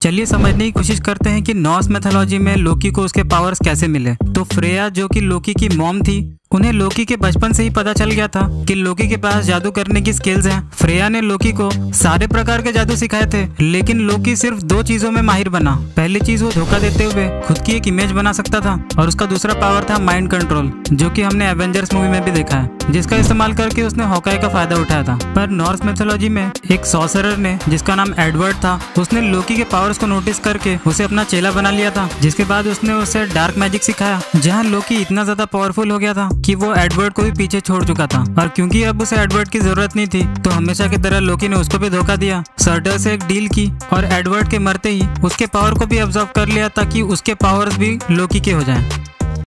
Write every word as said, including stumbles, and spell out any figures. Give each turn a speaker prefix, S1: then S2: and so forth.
S1: चलिए समझने की कोशिश करते हैं कि नॉर्स मैथोलॉजी में लोकी को उसके पावर्स कैसे मिले। तो फ्रेया जो कि लोकी की मॉम थी, उन्हें लोकी के बचपन से ही पता चल गया था कि लोकी के पास जादू करने की स्किल्स हैं। फ्रेया ने लोकी को सारे प्रकार के जादू सिखाए थे, लेकिन लोकी सिर्फ दो चीजों में माहिर बना। पहली चीज, वो धोखा देते हुए खुद की एक इमेज बना सकता था, और उसका दूसरा पावर था माइंड कंट्रोल, जो कि हमने एवेंजर्स मूवी में भी देखा है, जिसका इस्तेमाल करके उसने हॉकाई का फायदा उठाया था। पर नॉर्स मैथोलॉजी में एक सॉर्सरर ने, जिसका नाम एडवर्ड था, उसने लोकी के पावर्स को नोटिस करके उसे अपना चेला बना लिया था, जिसके बाद उसने उसे डार्क मैजिक सिखाया, जहाँ लोकी इतना ज्यादा पावरफुल हो गया था कि वो एडवर्ड को भी पीछे छोड़ चुका था। और क्योंकि अब उसे एडवर्ड की जरूरत नहीं थी, तो हमेशा की तरह लोकी ने उसको भी धोखा दिया, सर्टर से एक डील की और एडवर्ड के मरते ही उसके पावर को भी अब्सॉर्ब कर लिया, ताकि उसके पावर्स भी लोकी के हो जाएं।